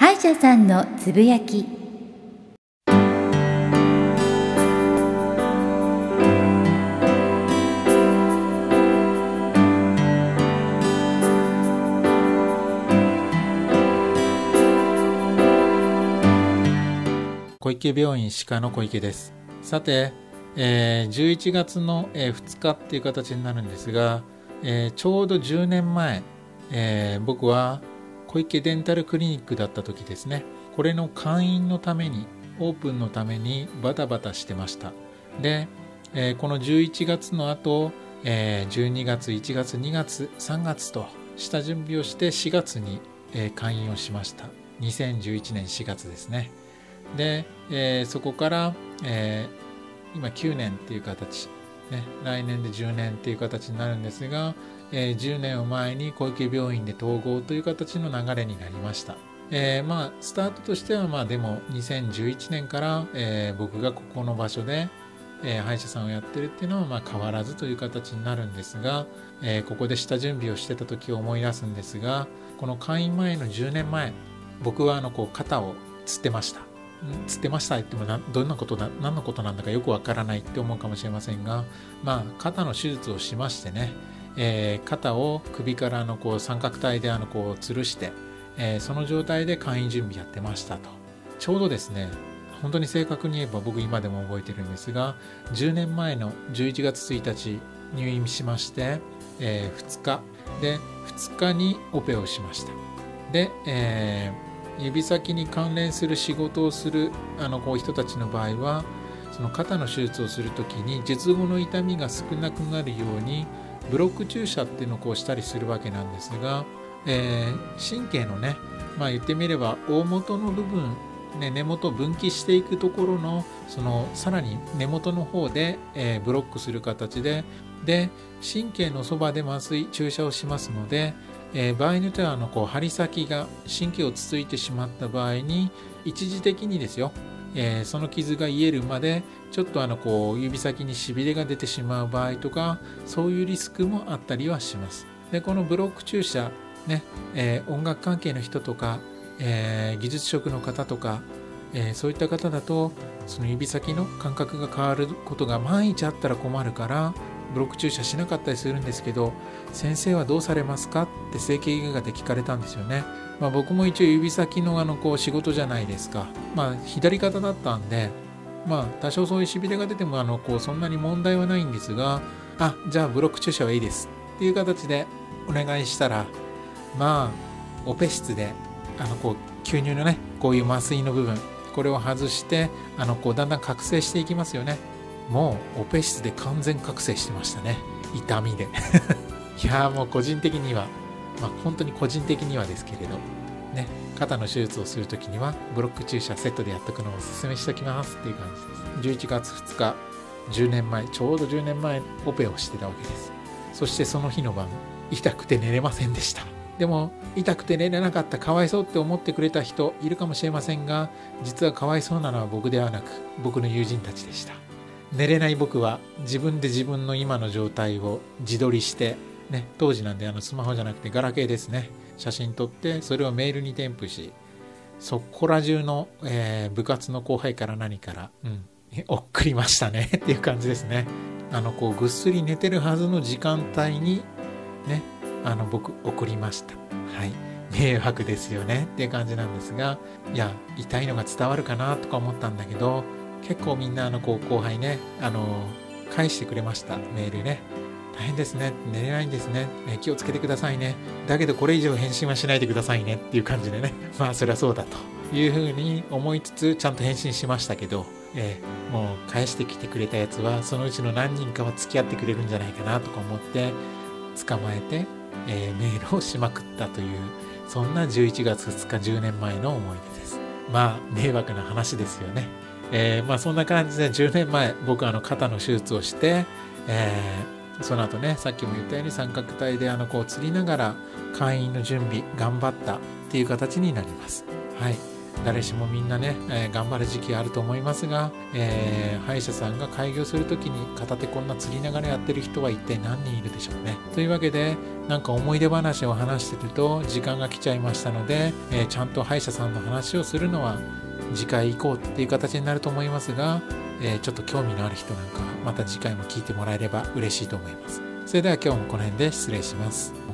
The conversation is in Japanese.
歯医者さんのつぶやき。 小池病院歯科の小池です。さて、11月の2日っていう形になるんですが、ちょうど10年前、僕は小池デンタルクリニックだった時ですね。これの開院のために、オープンのためにバタバタしてました。で、この11月の後、12月、1月、2月、3月と下準備をして4月に、開院をしました。2011年4月ですね。で、そこから、今9年っていう形、ね、来年で10年っていう形になるんですが、10年を前に小池病院で統合という形の流れになりました。スタートとしてはでも2011年から、僕がここの場所で、歯医者さんをやってるっていうのは変わらずという形になるんですが、ここで下準備をしてた時を思い出すんですが、この開院前の10年前、僕は肩をつってました。つってましたって言っても何のことなんだかよくわからないって思うかもしれませんが、肩の手術をしましてね、肩を首から三角体で吊るして、その状態で開院準備やってましたと。ちょうどですね、本当に正確に言えば僕今でも覚えてるんですが、10年前の11月1日入院しまして、2日で2日にオペをしました。で、指先に関連する仕事をする人たちの場合は、その肩の手術をするときに術後の痛みが少なくなるようにブロック注射っていうのをしたりするわけなんですが、神経のね、言ってみれば大元の部分、根元を分岐していくところのさらに根元の方で、ブロックする形で神経のそばで麻酔注射をしますので、場合によっては針先が神経をつついてしまった場合に一時的にですよ、その傷が癒えるまでちょっと指先にしびれが出てしまう場合とか、そういうリスクもあったりはします。でこのブロック注射ね、音楽関係の人とか、技術職の方とか、そういった方だとその指先の感覚が変わることが万一あったら困るからブロック注射しなかったりするんですけど、先生はどうされますかって整形外科で聞かれたんですよね。僕も一応指先の仕事じゃないですか。左肩だったんで、多少そういうしびれが出てもそんなに問題はないんですが、じゃあブロック注射はいいですっていう形でお願いしたら、オペ室で吸入のね、こういう麻酔の部分、これを外してだんだん覚醒していきますよね。もうオペ室で完全覚醒してましたね、痛みでいやもう個人的には、本当に個人的にはですけれどね、肩の手術をするときにはブロック注射セットでやっとくのをおすすめしておきますっていう感じです。11月2日、10年前、ちょうど10年前オペをしてたわけです。そしてその日の晩、痛くて寝れませんでした。でも痛くて寝れなかった、かわいそうって思ってくれた人いるかもしれませんが、実はかわいそうなのは僕ではなく僕の友人たちでした。寝れない僕は自分で自分の今の状態を自撮りしてね、当時なんでスマホじゃなくてガラケーですね、写真撮ってそれをメールに添付し、そこら中の、部活の後輩から何から送りましたねっていう感じですね。ぐっすり寝てるはずの時間帯にね、僕送りました。はい、迷惑ですよねっていう感じなんですが、いや痛いのが伝わるかなとか思ったんだけど、結構みんな後輩ね、返してくれました。メールね、大変ですね、寝れないんですね、気をつけてくださいね、だけどこれ以上返信はしないでくださいねっていう感じでね、そりゃそうだというふうに思いつつちゃんと返信しましたけど、もう返してきてくれたやつはそのうちの何人かは付き合ってくれるんじゃないかなとか思って捕まえて、メールをしまくったという、そんな11月2日10年前の思い出です。迷惑な話ですよね。そんな感じで10年前僕肩の手術をして、その後ね、さっきも言ったように三角体で吊りながら開院の準備頑張ったっていう形になります。はい、 誰しもみんなね、頑張る時期あると思いますが、歯医者さんが開業するときに片手こんな釣りながらやってる人は一体何人いるでしょうね。というわけで、なんか思い出話を話してると時間が来ちゃいましたので、ちゃんと歯医者さんの話をするのは次回以降っていう形になると思いますが、ちょっと興味のある人なんかまた次回も聞いてもらえれば嬉しいと思います。それでは今日もこの辺で失礼します。